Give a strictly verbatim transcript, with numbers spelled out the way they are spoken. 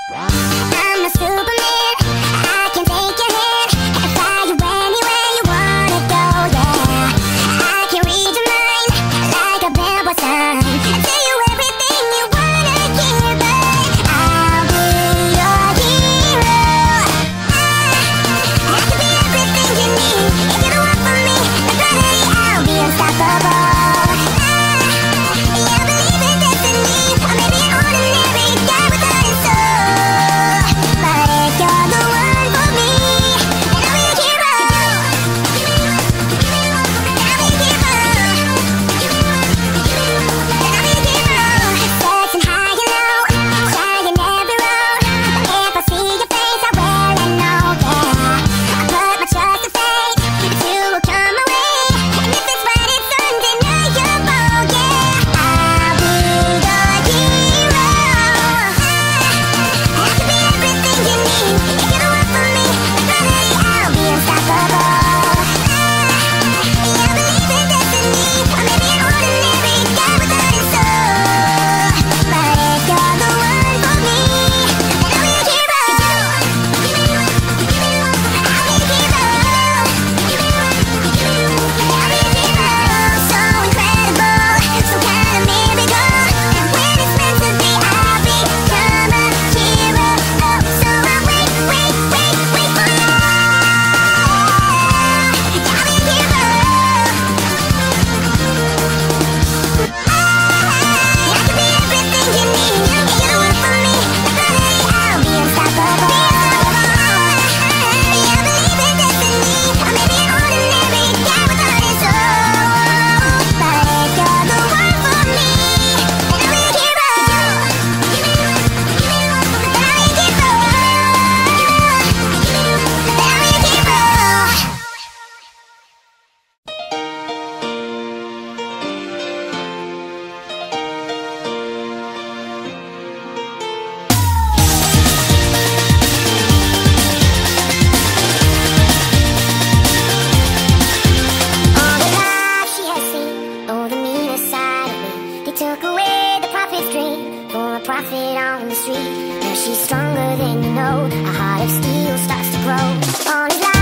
I'm a Superman, I can take your hand and fly you anywhere you wanna go, yeah. I can read your mind like a billboard sign and tell you everything you wanna hear, but I'll be your hero. I, I can be everything you need if you're the one for me, my brother, I'll be unstoppable. I, yeah, I believe in destiny, I may be an ordinary guy with heart and soul, but if you're the one for me, then I'll be a hero. I'll be a hero. I'll be a hero. Searching high and low, trying every road, but if I see your face, I will and know, yeah. I put my trust and faith that you will come my way, and if it's right, it's undeniable, yeah. I'll be the hero. I can be everything you need if you're the one for me, my brother, I'll be unstoppable. Yeah, I believe in destiny, I may be an ordinary guy with heart and soul, but if you're the one for me, then I'll be a hero. I'll be a hero. I'll be a hero. So incredible, some kind of miracle, and when it's meant to be, I'll become a hero. Oh, so I wait, wait, wait, wait for you. I'll be a hero. I can be everything you need if you're the one for me, my brother, I'll be unstoppable. Yeah, I believe in destiny, I may be an ordinary guy with heart and soul, but if you're the one for me, then I'll be a hero. Then I'll be a hero. Then I'll be a hero. All the life she has seen, oh, the meaner side of me. They took away the prophet's dream for a prophet on the street. Now she's stronger than you know, a heart of steel starts to grow. All his life